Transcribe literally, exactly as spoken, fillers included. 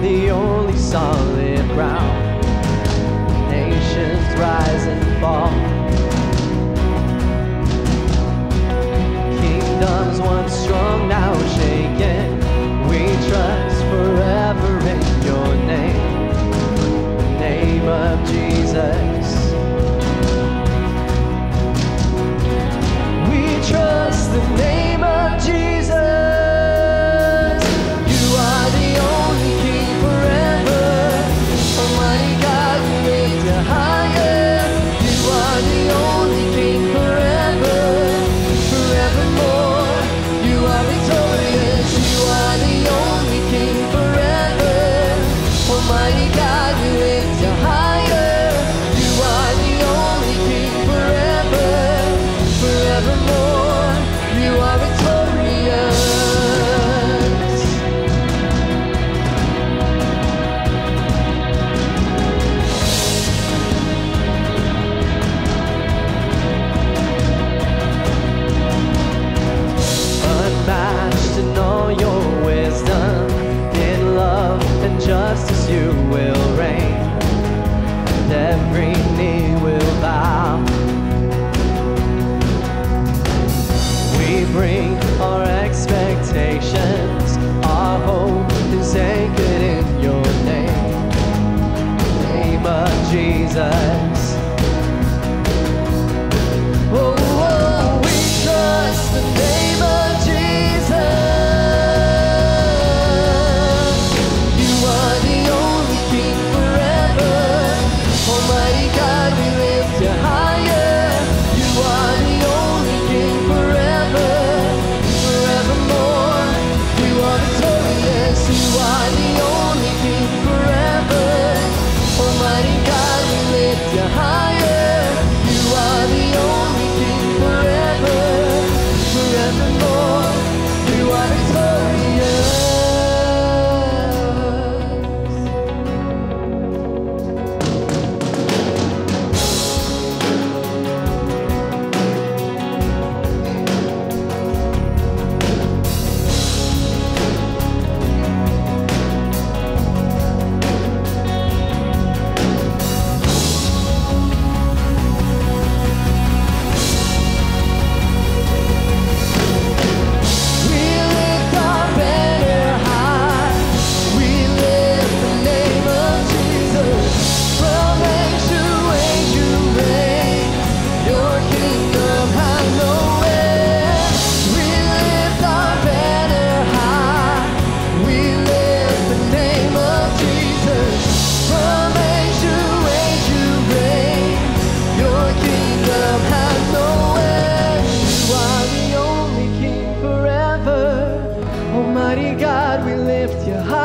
the only solid ground. Nations rise and fall, kingdoms once strong now shaken. We trust forever in your name, the name of Jesus. We trust the name of Jesus. You are the only King forever. Almighty God, we lift you higher. You are the only King forever, forevermore. You are victorious. You are the only King forever. Almighty God, we lift you higher. You are the only King forever, forevermore. You are victorious. Unmatched in all your wisdom, in love and justice you will reign, and every knee will bow. We bring our expectations, our hope is anchored in your name, the name of Jesus. Oh, oh, we trust the name of Jesus. You are the only King forever. Almighty God, we lift you higher. You are the only King forever, forevermore. You are victorious. You are the only King forever. Almighty God, we lift you higher. You are the only King forever, forevermore. You are victorious. We lift our banner high. We lift the name of Jesus. From age to age you reign. Your kingdom has no end. We lift our banner high. We lift the name of Jesus. From age to age you reign. Your kingdom has no end. You are the only King forever. Almighty God, we lift you high.